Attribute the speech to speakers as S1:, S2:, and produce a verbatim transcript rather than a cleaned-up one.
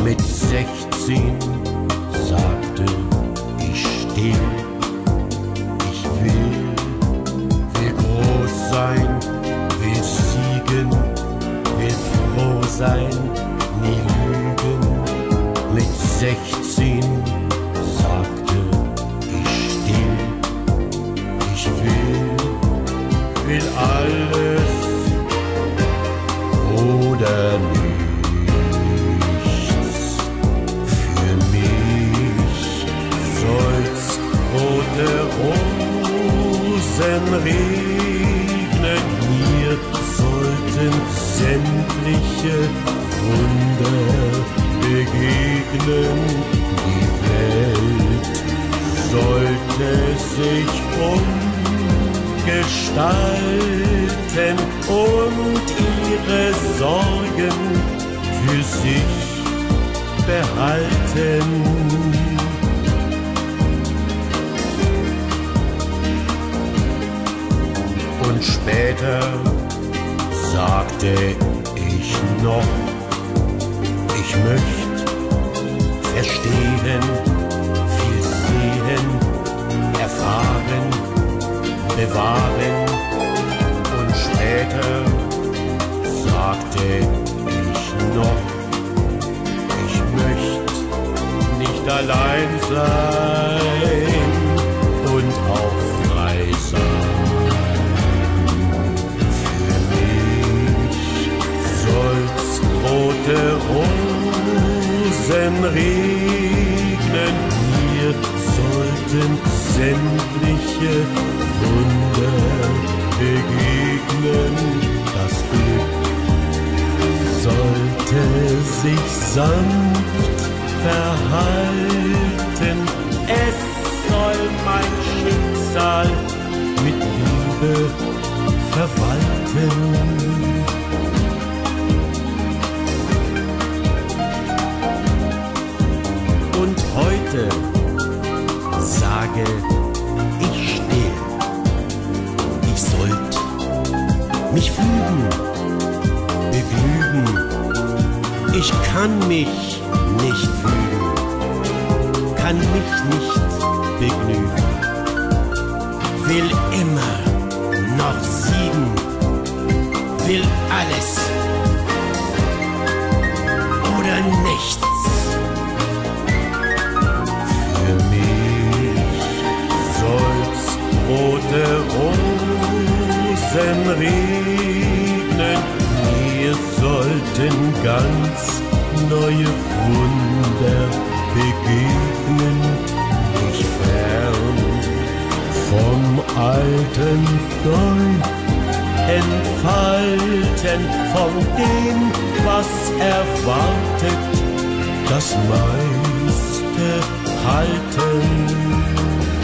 S1: Mit sechzehn sagte ich still, ich will, will groß sein, will siegen, will froh sein, nie lügen. Mit sechzehn sagte ich still, ich will, will alles oder nichts. Für mich soll's rote Rosen regnen, hier sollten sämtliche Wunder begegnen. Die Welt sollte sich umgestalten und ihre Sorgen für sich behalten. Und später sagte ich noch, ich möchte verstehen, viel sehen, erfahren, bewahren. Und später sagte ich noch, ich möchte nicht allein sein und auch frei sein. Für mich soll's rote Rosen regnen, hier sollten sämtliche Wunder begegnen. Das Glück sollte sich sanft verhalten. Es soll mein Schicksal mit Liebe verwalten. Und heute sage ich still, ich sollt mich fügen, begnügen. Ich kann mich nicht fügen, kann mich nicht begnügen, will immer noch siegen, will alles oder nichts. Für mich soll's rote Rosen regnen, mir sollten ganz neue Wunder begegnen. Ich fern vom alten Neu entfalten, von dem, was erwartet, das meiste halten.